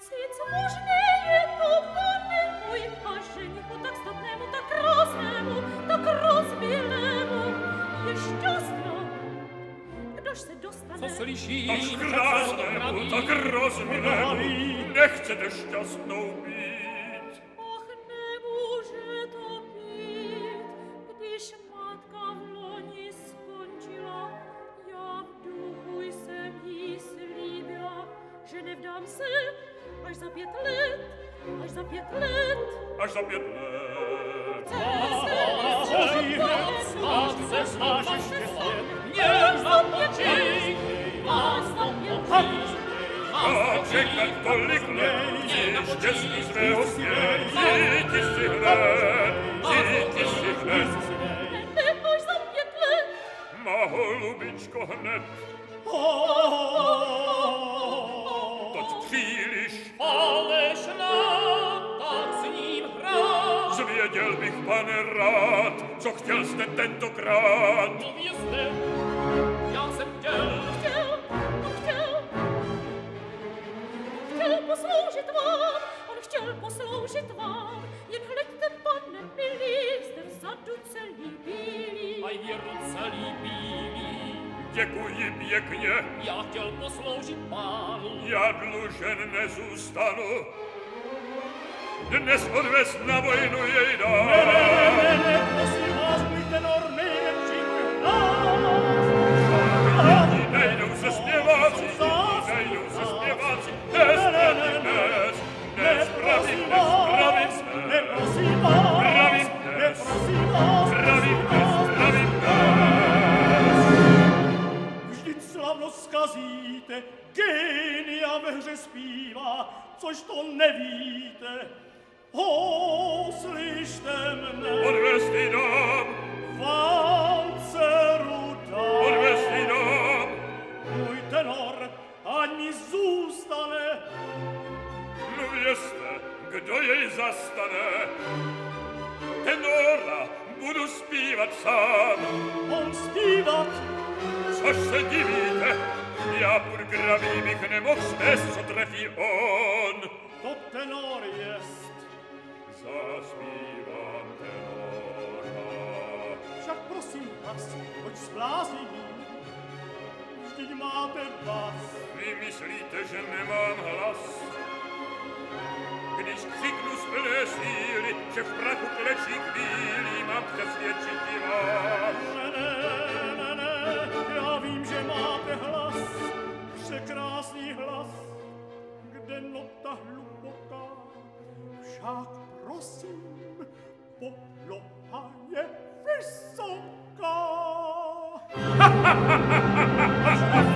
Sic možneje to, pane môj, a ženichu tak statnému, tak krásnému, tak rozbělému je šťastná. Kdož se dostane? Co slyším? Tak krásnému, tak rozbělému, nechcete šťastnou být. Ach, nemůže to být, když matka v loni skončila. Já v duchu jsem jí slíbila, že nevdám se až za 5 let, až za 5 let. Až za 5 let. A čekat tolik let, štěstí svého směr, cíti si hned, cíti si hned. Ne, až za 5 let. Má holubičko hned. Toť příliš Falešná, tak s ním hrát. zvěděl bych, pane rád, co chtěl jste tentokrát. No vězte, já jsem chtěl. Chtěl posloužit vám, on chtěl posloužit vám. Jen hleďte, pane milý, jste vzadu celý bílý. Aj věru celý bílý. Děkuji pěkně, Já chtěl posloužit pánu. já dlužen nezůstanu. Dnes odvez na vojnu jej dám. Ne, prosím vás, můj tenor, nejlepší hlas. Nejdou se zpěváci, nejdou se zpěváci. Dnes, pravím, Neprosím vás, pravím, neprosím vás, pravím, vždyť slavnost zkazíte, génia ve hře zpívá, což to nevíte. Slyšte mne, odvez ty dám, vám dceru dám. odvez ty dám. Můj tenor, ať mi zůstane. No vězte, kdo jej zastane. Tenora budu zpívat sám. On zpívat, Což se divíte, já purgravý bych nemohl snést, co trefí on. to tenor jest. Zaspívám tenora. Však prosím vás, hoď zblázní, vždyť máte vás. Vy myslíte, že nemám hlas? Když křiknu z plné síly, že v prachu klečí chvíli, mám přesvědčit i vás. Ne, já vím, že máte hlas, překrásný hlas, kde nota hluboká, však prosím, podloha je vysoká.